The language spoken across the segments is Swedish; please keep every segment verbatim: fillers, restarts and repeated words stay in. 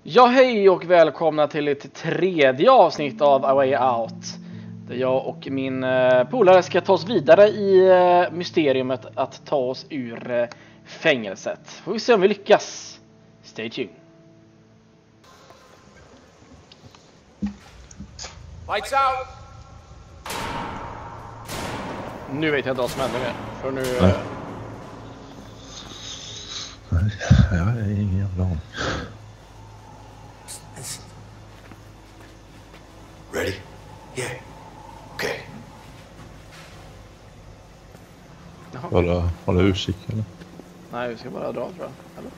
Ja, hej och välkomna till ett tredje avsnitt av A Way Out. Där jag och min eh, polare ska ta oss vidare i eh, mysteriumet att ta oss ur eh, fängelset. Får vi se om vi lyckas. Stay tuned. Lights out! Nu vet jag inte vad som händer mer. För nu... Nej. Eh, Jag har ingen jävla aning. Ready? Yeah. Okay. Bara hålla utkik eller? nej, vi ska bara dra, tror jag. Eller?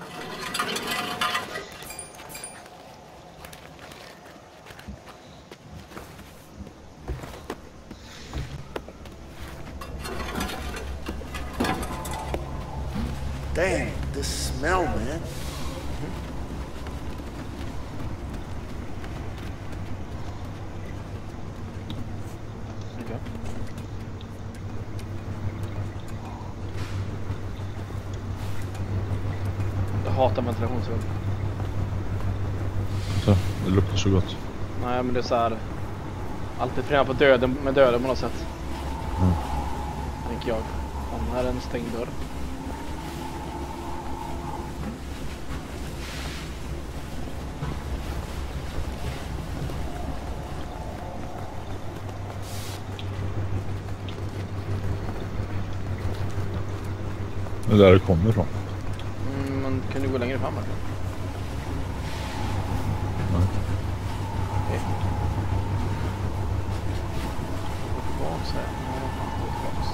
Damn, this smell, man. Okay. Jag hatar ventilationsrum. Så, det luktar så gott. Nej, men det är så här. Alltid förenat på döden med döden på något sätt. Mm. Tänker jag. Om här är en stängd dörr. Det är där det kommer ifrån. Mm, man kan ju gå längre fram här. Nej. Okej. Gå tillbaks här. Ja, fan, gå tillbaks.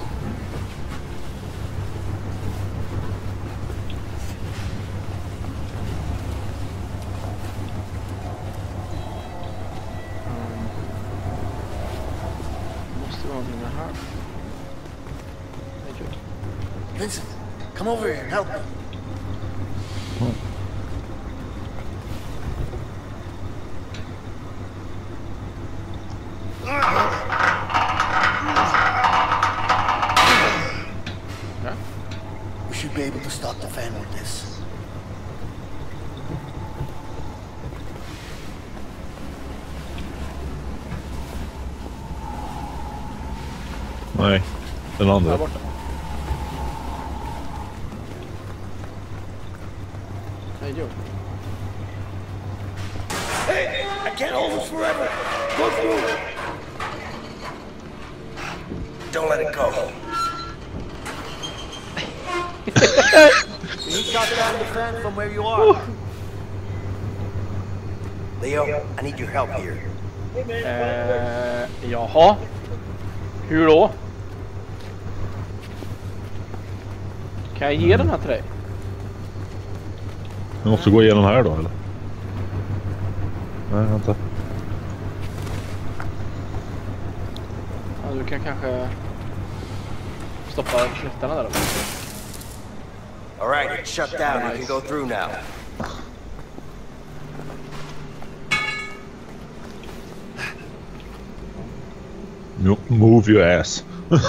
Mm. Måste vara någonting med här. Nej, kul. Vincent, come over here and help me. Okay. We should be able to stop the fan with this. Nej, den andra. Där borta. Hej, Joe. Hey, I can't hold this forever. Go through. Don't let it go. You need to shut down the fan from where you are. Leo, I need your help here. Eh, jaha. Hur då? Kan jag ge den här till dig? Jag måste gå igenom här då eller? Nej, vänta. Ja, du kan kanske stoppa knutarna där. All right, it's shut down. You can go through now. No, move your ass.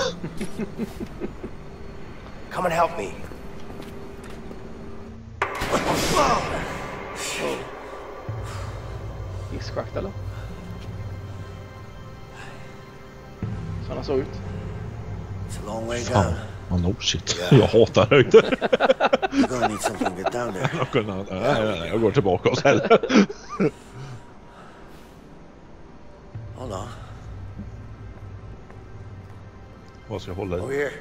Come and help me. Isschakt eller? Så han såg ut. It's a long way Fan. down. Oh, no shit. Jag hatar höjder. You're gonna need something to get down there. Jag, kunde, nej, nej, nej, jag går tillbaka och säljer. Hold on. Vad ska jag hålla Over i? here.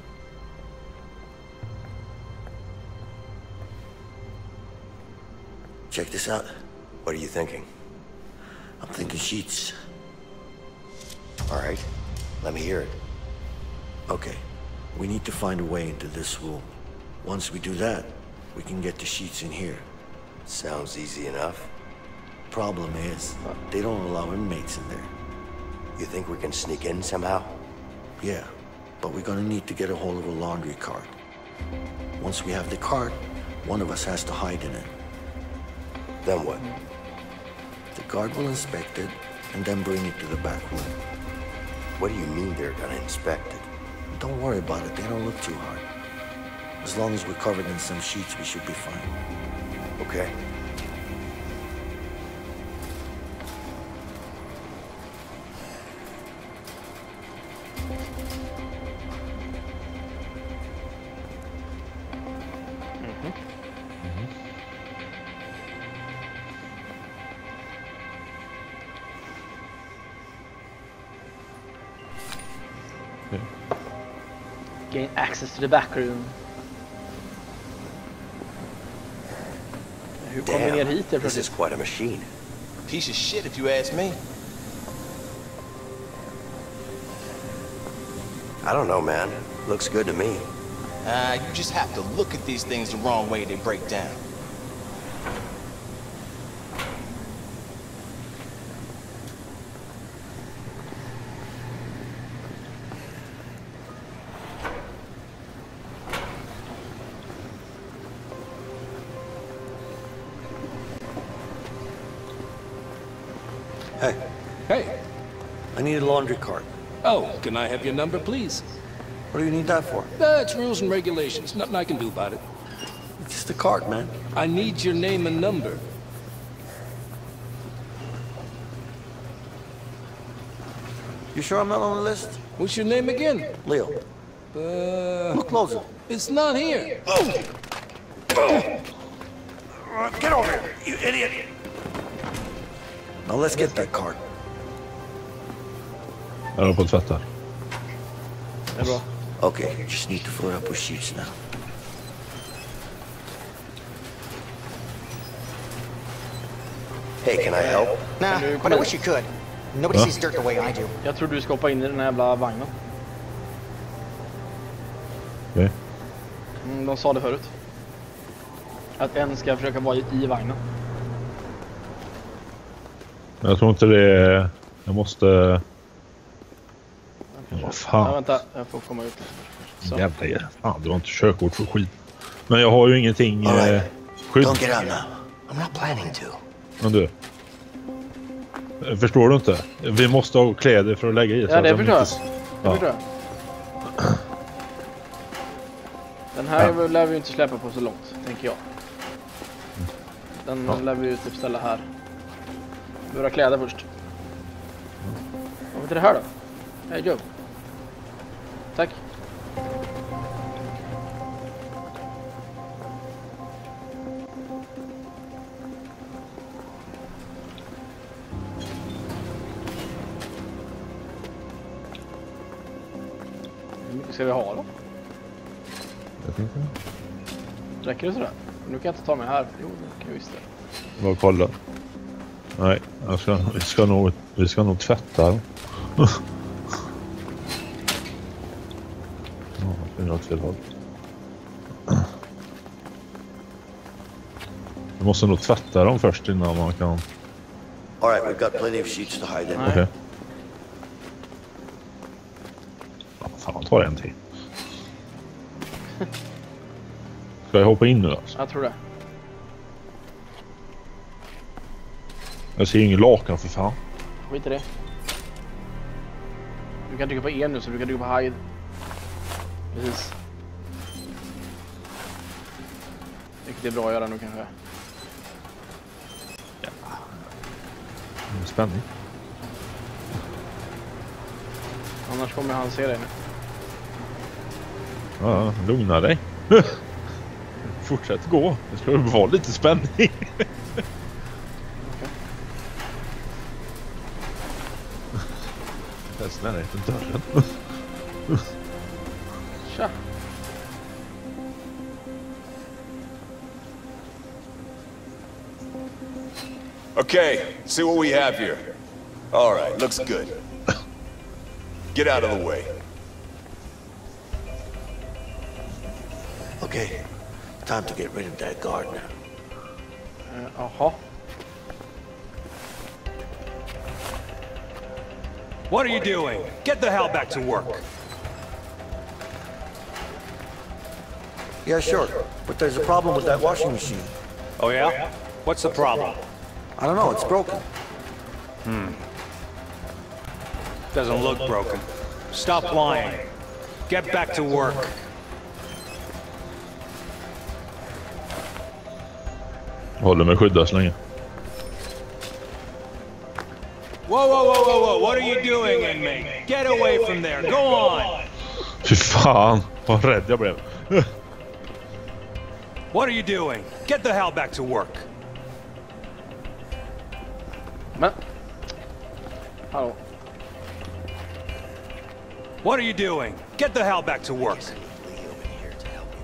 Check this out. What are you thinking? I'm thinking sheets. All right, let me hear it. Okay, we need to find a way into this room. Once we do that, we can get the sheets in here. Sounds easy enough. Problem is, they don't allow inmates in there. You think we can sneak in somehow? Yeah, but we're gonna need to get a hold of a laundry cart. Once we have the cart, one of us has to hide in it. Then what? The guard will inspect it and then bring it to the back room. What do you mean they're gonna inspect it? Don't worry about it, they don't look too hard. As long as we're covered in some sheets, we should be fine. Okay. Gain access to the back room. Hur kommer vi ner hit? This is quite a machine. Piece of shit if you ask me. I don't know, man. Looks good to me. Uh, you just have to look at these things the wrong way, they break down. Hey, Hey. I need a laundry cart. Oh, can I have your number, please? What do you need that for? That's rules and regulations. Nothing I can do about it. It's just a cart, man. I need your name and number. You sure I'm not on the list? What's your name again? Leo. Uh, Look closer. it's not here. Get over here, you idiot! Now let's get that cart. Jag håller på att tvätta. Det är bra. Okay, just need to fill it up with sheets now. Hey, can I help? Nah, Can you but come I in? wish you could. Nobody Huh? sees dirt the way I do. Jag tror du ska hoppa in i den här jävla vagnen. Okej. Mm, de sa det förut. Att en ska försöka vara i, i vagnen. Jag tror inte det är... Jag måste... Vad Ja, fan. vänta, jag får komma ut. Så. Jävla er. Fan, du har inte körkort för skit. Men jag har ju ingenting All eh, right. skydd. Don't get out now. I'm not planning to. Men du. Eh, Förstår du inte? Vi måste ha kläder för att lägga i. så Ja, att det de förstår jag. inte- Det Ja. förstår jag. Den här ja. lär vi ju inte släppa på så långt, tänker jag. Den Ja. lär vi ju typ ställa här. Vi behöver kläder först. Vad heter det här då? Hej Joe. Tack. Hur mycket ska vi ha då? Jag vet inte. Räcker det sådär? Nu kan jag inte ta mig här. Jo, det kan jag visst det. Bara kolla. Nej, jag ska, vi, ska nog, vi ska nog tvätta dem. Ja, det är något fel håll. Vi måste nog tvätta dem först innan man kan... All right, we've got plenty of sheets to hide in. Nej. Okej. Ja, fan, tar en till. Ska jag hoppa in nu alltså? Jag tror det. Jag ser ingen lakan för fan. Skit i det. Du kan trycka på E nu så du kan trycka på hide. Precis. Vilket är bra att göra nu kanske. Spänning. Annars kommer han se dig nu. Ja, lugna dig. Fortsätt gå. Det ska vara lite spänning. Nästan är inte dörren. Tja. Okay, see what we have here. All right, looks good. Get out of the way. Okay, time to get rid of that guard now. Eh, Jaha. What are you doing? Get the hell back to work. Yeah, sure, but there's a problem with that washing machine. Oh yeah? What's the problem? I don't know, it's broken. Doesn't look broken. Stop lying. Get back to work. Håller mig skyddad så länge. Whoa, whoa, whoa, whoa, whoa. What are you doing, inmate? Get away from there. Go on. Fy fan, vad rädd jag blev. What are you doing? Get the hell back to work. Men. Hallå. What are you doing? Get the hell back to work.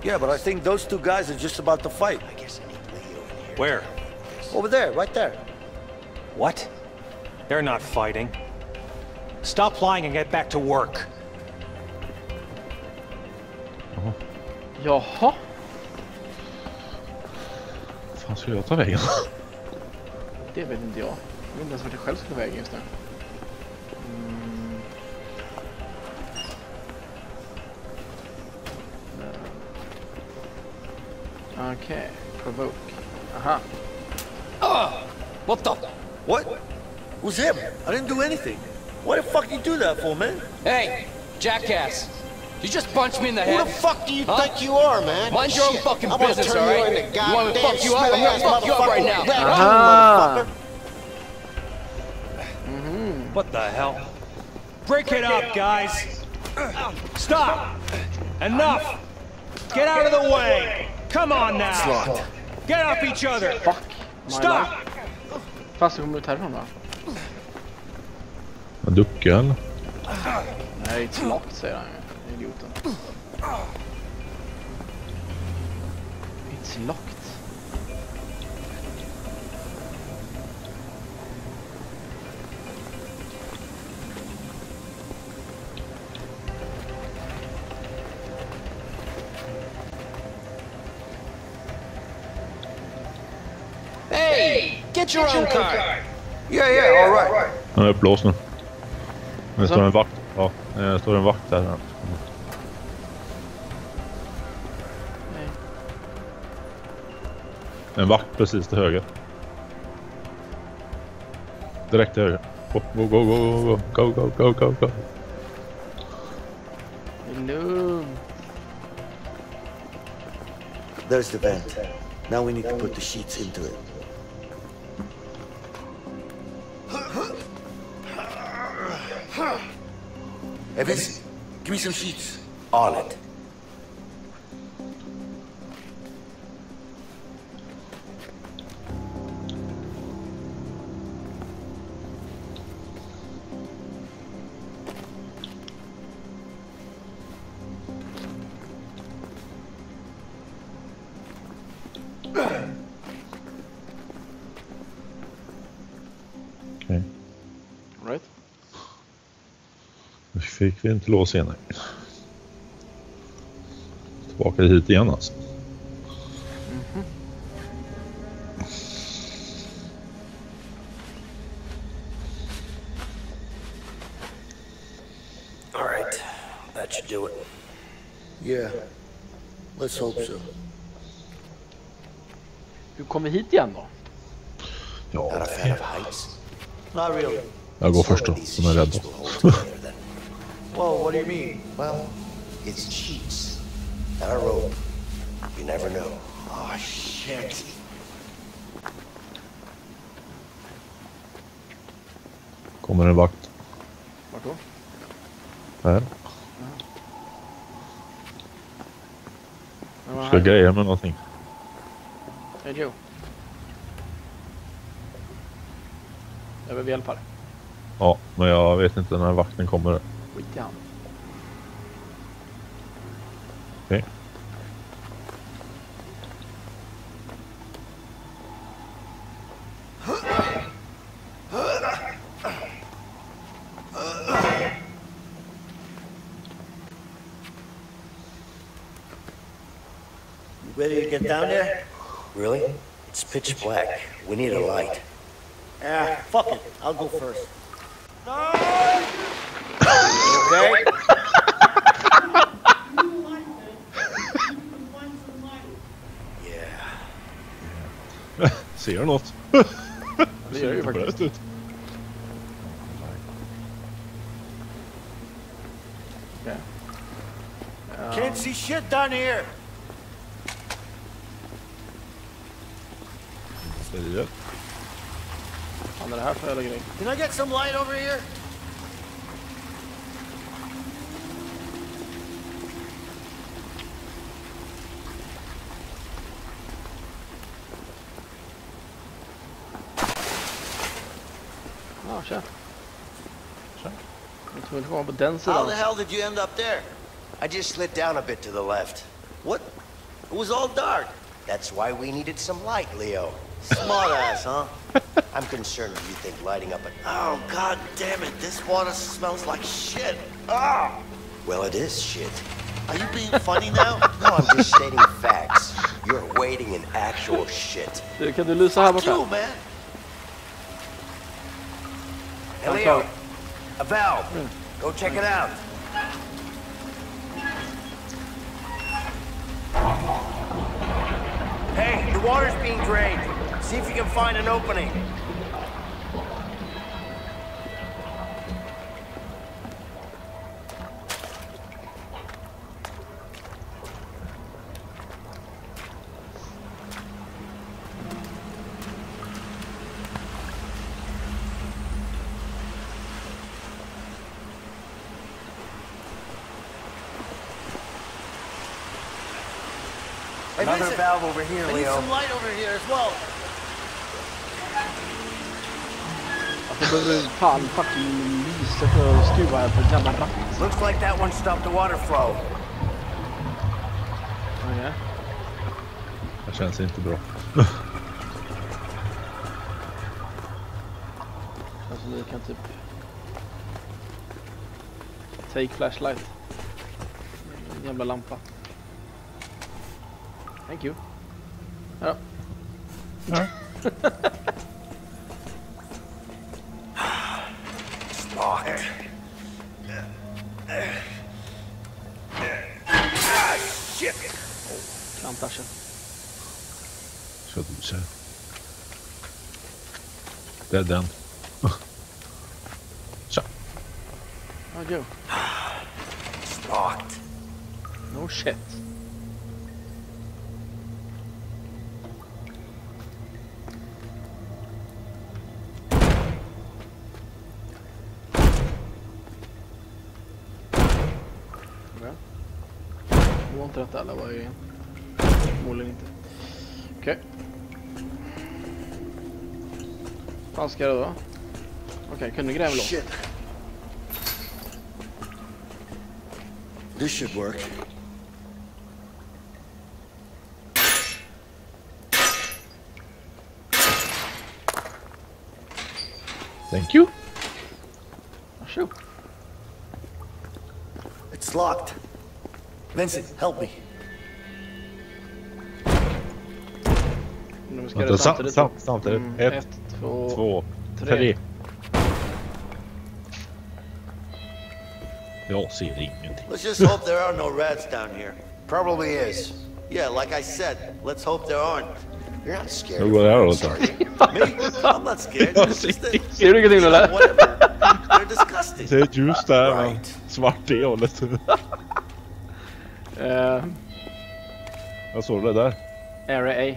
Yeah, but I think those two guys are just about to fight. Where? Over there, right there. What? They're not fighting. Stop lying and get back to work. Jaha. Fan, ska jag ta vägen? Det vet inte jag. Jag vet inte ens vart jag själv ska ta vägen just nu. Mm. Okej, okay. Provoke. Aha. Ah! What the? What? Who's him? I didn't do anything. Why the fuck you do that for, man? Hey, jackass! You just punched me in the Who head. the fuck do you Huh? think you are, man? Mind your own Shit. fucking I'm gonna business, turn all you right? into You want me to goddamn fuck you up? I'm gonna smelly-ass fuck you up right now. motherfucker. Aha. What the hell? Break it up, guys. Stop. Enough. Get out of the way. Come on now. Get off each other. Fuck. My Stop. life. Fast jag kommer ut härifrån va? Jag duckar eller? Nej, it's locked säger han ju. Idioten. It's locked. Hey, get your own car. Yeah, yeah, all right. Han är upplåst nu. Det står en vakt. Ja, det står en vakt där. En vakt precis till höger. Direkt till höger. Go, go, go, go, go, go, go, go, go. Lugn. There's the vent. Now we need to put the sheets into it. Evans, give me some sheets. On it. Okej. Right. Nu fick vi inte lås igen. Tillbaka hit igen alltså. Mm-hmm. All right. That should do it. Yeah, let's hope so. Hur kom vi hit igen då? Ja, Not a fan of heights. Not really. jag går först då, som är rädd. Well, what do you mean? Well, it's cheats, not a rope. You never know. Oh, shit. Kommer en vakt. Vart då? Här. Den var Ska här. greja med någonting. Hej Joe. Jag behöver hjälp här. Ja, men jag vet inte när vakten kommer. Skit i han. Okej. You ready to get down there? Really? It's pitch black. We need a light. Yeah, fuck it. I'll go first. Okay? Yeah. Ser du något? Det gör ju faktiskt. Ut. Okay. Can't see shit down here. Säger. Vad är det här för jävla grej? Can I get some light over here? Ja, tja. Tja. Jag tror att vara på den sidan. How the hell did you end up there? I just slid down a bit to the left. What? It was all dark. That's why we needed some light, Leo. Smart ass, huh? I'm concerned if you think lighting up a... Oh, god damn it. This water smells like shit. Ah! Well, it is shit. Are you being funny now? No, I'm just stating facts. You're wading in actual shit. Du, kan du lysa här Fuck borta? you, man. Hey, Leo. A valve. Go check it out. Hey, the water's being drained. See if you can find an opening. Another valve over here, I need Leo. some light over here as well. Alltså behöver fan fucking lysa för att skruva här på jävla ratt. Looks like that one stopped the water flow. Okej. Det känns inte bra. Alltså vi kan typ... Take flashlight. En jävla lampa. Thank you. Ja. Ja. Spark. Shit. Klantarsel. Så du ser. Det är den. Så. Oh, Joe. Sparked. No shit. Det var inte rätt alla var ju förmodligen inte. Okej. Okay. Vad ska jag då? Okej, okay, kunde gräva långt. Shit. This should work. Thank you. Varsågod. It's locked. Vincent, help me. Nu ska Vänta, det sam samtidigt. sam samtidigt. Mm, ett, ett, två, två, tre. tre. Jag ser ingenting. Let's just hope there are no rats down here. Probably is. Yeah, like I said, let's hope there aren't. You're not scared. Hur går det här då? Me? I'm not scared. It's just that, Ser du ingenting eller? whatever. They're disgusting. Det är ljus där, men Right. svart i hållet. Uh, Jag såg det där. Area A.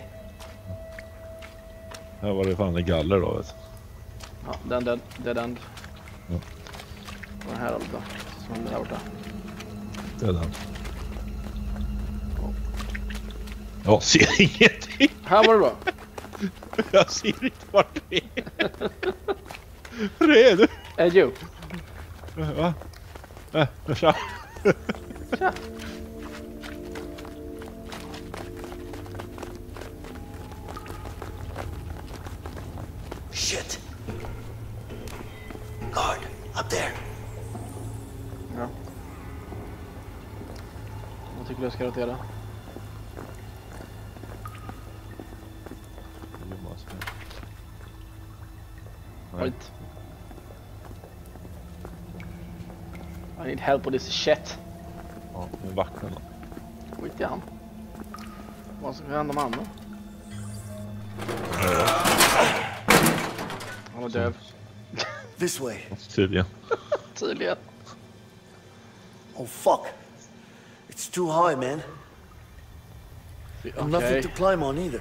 Här var det fan en galler då, vet du. Ja, den dead, dead end. Ja. Och den här hållet då. Som där borta. Det är den. Jag ser ingenting. Här var det bra. Jag ser inte vart det är. Redo? Är Joe. Va? Äh, tja. Tja. Shit. Guard, up there. Ja. Vad tycker du jag ska rotera? Wait. I need help with this shit. Ja, med vakten då. Skit i han. Vad ska hända med han då? Han var döv. This way. Tydligen. Tydligen. Oh, fuck. It's too high, man. And nothing Okej. to climb on either.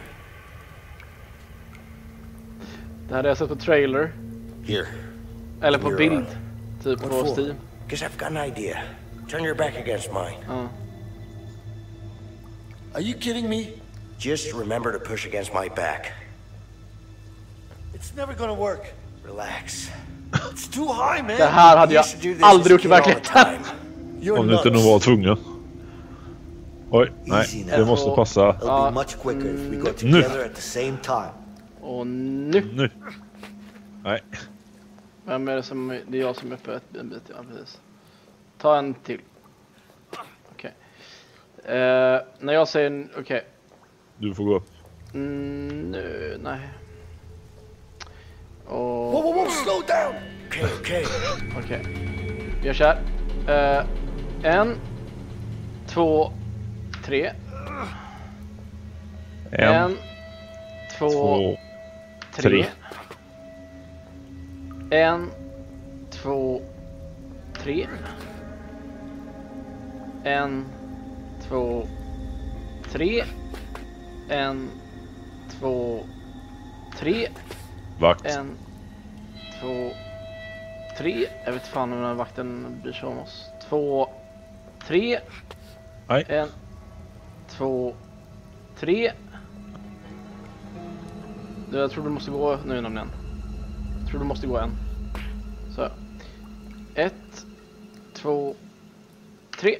Det här har jag sett på trailer. Here. Eller på You're bild. on. Typ What på for? Steam. Guess I've got an idea. Turn your back against mine. Ja. Are you kidding me? Just remember to push against my back. It's never gonna work. Relax. It's too high, man. Det här hade jag Used to do this aldrig as gjort a i kid all the verkligheten. time. You're Om du inte nuts. nog var tvungen. Oj, nej. Easy now. Det måste passa. It'll be much quicker if we go together at the same time. Och nu. Nu. Nej. Vem är det som... Det är jag som är uppe ett en bit. Ja, precis. Ta en till. Okej. Okay. Uh, när jag säger... Okej. Okay. Du får gå upp. Mm, nu... Nej. Och... Whoa, whoa, whoa, slow down! Okay, okay. Okej. Okay. Jag kör. Uh, en. Två. Tre. En. en två, två tre. tre. En. Två. Tre. En. Två. Tre. En. Två. Tre. Vakt. En. Två. Tre. Jag vet fan om den här vakten bryr sig om oss. Två. Tre. Nej. En. Två. Tre. Jag tror du måste gå nu nämligen. Jag tror du måste gå en. Så. Ett. Två. Tre.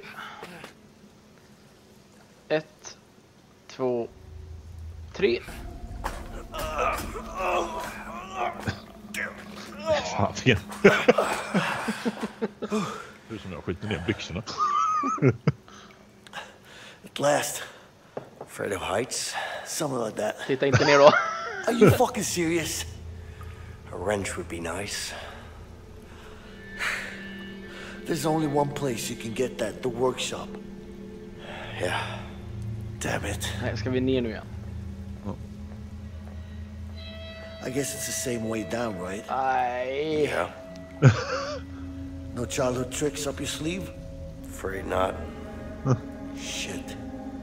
Ett. Två. Tre. Fan, fel. Hur som jag skiter ner byxorna. At last. Afraid of heights? Something like that. Titta inte ner då. Are you fucking serious? A wrench would be nice. There's only one place you can get that, the workshop. Yeah. Damn it. Nej, ska vi ner nu igen? I guess it's the same way down, right? Nej. Yeah. No childhood tricks up your sleeve? Afraid not. Shit.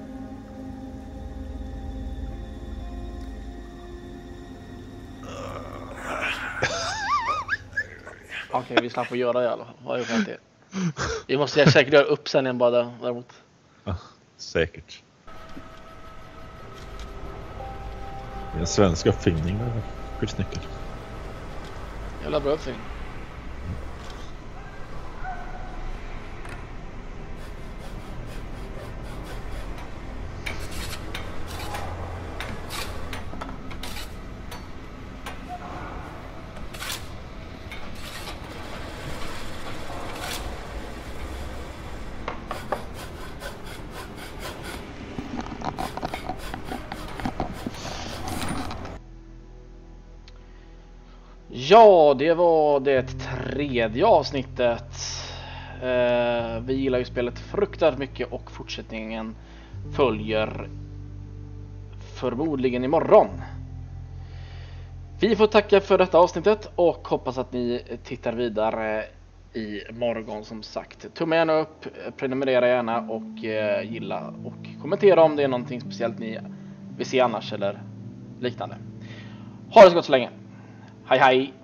Okej, okay, vi slapp att göra det i alla fall. Vad är det? Vi måste säkert göra upp sen igen bara där, däremot. Ja, säkert. Det är en svensk uppfinning med skyddsnyckel. Jävla bra uppfinning. Ja, det var det tredje avsnittet. Eh, vi gillar ju spelet fruktansvärt mycket och fortsättningen följer förmodligen imorgon. Vi får tacka för detta avsnittet och hoppas att ni tittar vidare i morgon som sagt. Tumma gärna upp, prenumerera gärna och eh, gilla och kommentera om det är någonting speciellt ni vill se annars eller liknande. Ha det så gott så länge. Hej hej!